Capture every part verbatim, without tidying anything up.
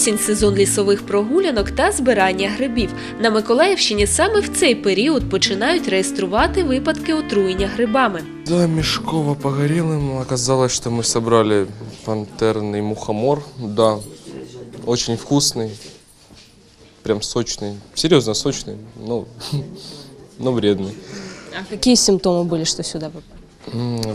Осінь – сезон лісових прогулянок та збирання грибів. На Миколаївщині саме в цей період починають реєструвати випадки отруєння грибами. Да, Мешково погорелым. Оказалось, что мы собрали пантерный мухомор. Да, очень вкусный, прям сочный. Серьезно сочный, но, но вредный. А какие симптомы были, что сюда попали?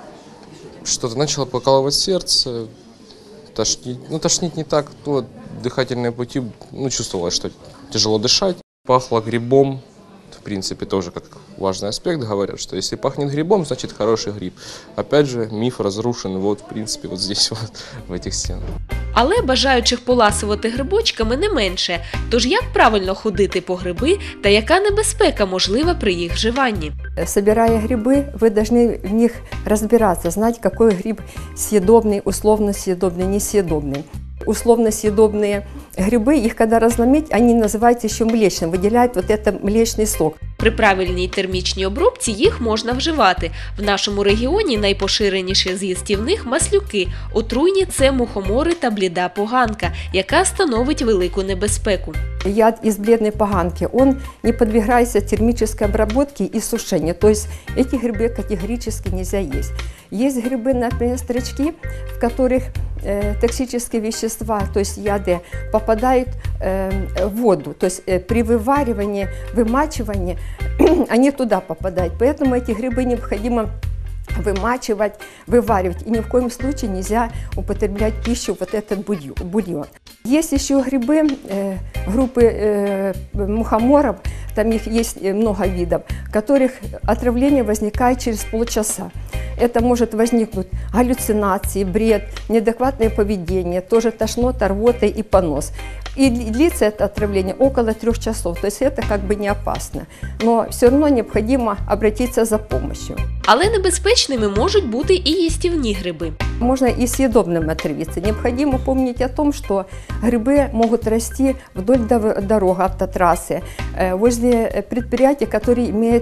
Что-то начало покалывать сердце, тошнить. Ну, тошнить не так, то дыхательные пути, ну, чувствовалось, что тяжело дышать. Пахло грибом. В принципе, тоже как важный аспект говорят, что если пахнет грибом, значит хороший гриб. Опять же, миф разрушен вот, в принципе, вот здесь, вот, в этих стенах. Але бажаючих поласувати грибочками не менше. Тож як правильно ходити по гриби та яка небезпека можлива при їх вживанні? Собирая грибы, вы должны в них разбираться, знать, какой гриб съедобный, условно съедобный, несъедобный. Условно съедобные грибы, их когда разломить, они называются еще млечным, выделяют вот это млечный сок. При правильній термічній обробці їх можна вживати. В нашому регіоні найпоширеніші з їстівних – маслюки. Отруйні – це мухомори та бліда поганка, яка становить велику небезпеку. Яд из бледной поганки, он не подвергается термической обработке и сушению, то есть эти грибы категорически нельзя есть. Есть грибы, например, стручки, в которых э, токсические вещества, то есть яды, попадают э, в воду, то есть э, при вываривании, вымачивании они туда попадают, поэтому эти грибы необходимо вымачивать, вываривать, и ни в коем случае нельзя употреблять в пищу вот этот бульон. Есть еще грибы, э, группы э, мухоморов, там их есть много видов, которых отравление возникает через полчаса. Это может возникнуть галлюцинации, бред, неадекватное поведение, тоже тошнота, рвота и понос. И длится это отравление около трех часов, то есть это как бы не опасно. Но все равно необходимо обратиться за помощью. Але небезпечними можуть бути і їстівні гриби. Можно и съедобным отравиться. Необходимо помнить о том, что грибы могут расти вдоль дорог, автотрассы, возле предприятий, которые имеют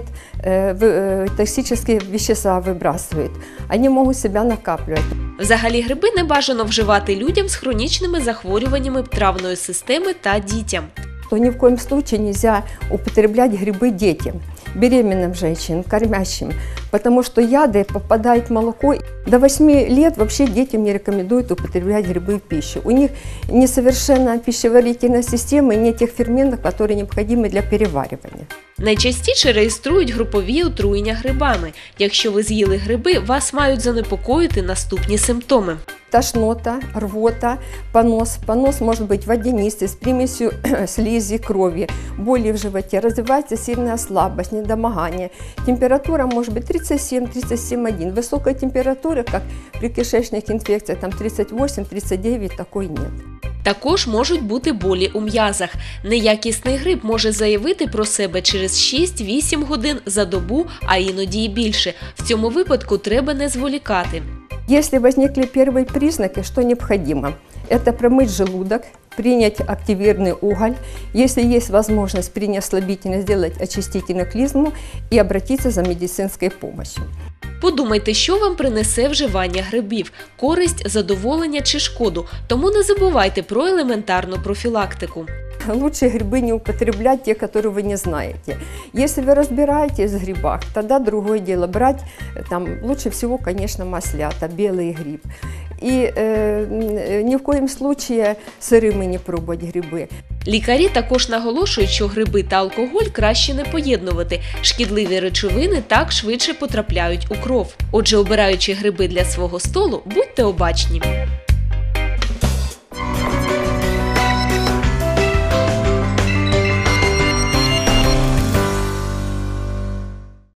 токсические вещества, выбрасывают. Они могут себя накапливать. Взагалі гриби не бажано вживати людям з хронічними захворюваннями травної системи та дітям. То ни в коем случае нельзя употреблять грибы детям, беременным женщинам, кормящим, потому что яды попадают в молоко. До восьми лет вообще детям не рекомендуют употреблять грибы в пищу. У них несовершенная пищеварительная система и нет тех ферментов, которые необходимы для переваривания. Найчастіше реєструють групові отруєння грибами. Якщо ви з'їли гриби, вас мають занепокоїти наступні симптоми. Тошнота, рвота, понос. Понос может быть водянистый, с примесью слизи, крови, боли в животе, развивается сильная слабость, недомогание. Температура может быть тридцать семь — тридцать семь и один. Высокая температура, как при кишечных инфекциях, там тридцать восемь — тридцать девять, такой нет. Також можуть бути болі у м'язах. Неякісний гриб може заявити про себе через шість-вісім годин за добу, а іноді і більше. В цьому випадку треба не зволікати. Если возникли первые признаки, что необходимо? Это промыть желудок, принять активированный уголь, если есть возможность принять слабительное, сделать очистительную клизму и обратиться за медицинской помощью. Подумайте, що вам принесе вживання грибів – користь, задоволення чи шкоду. Тому не забувайте про елементарну профілактику. Лучше грибы не употреблять, те, которые вы не знаете. Если вы разбираетесь в грибах, тогда другое дело. Брать там, лучше всего, конечно, маслята, белый гриб. И э, ни в коем случае сырыми не пробовать гриби. Лікарі також наголошують, що гриби та алкоголь краще не поєднувати. Шкідливі речовини так швидше потрапляють у кров. Отже, обираючи гриби для свого столу, будьте обачні.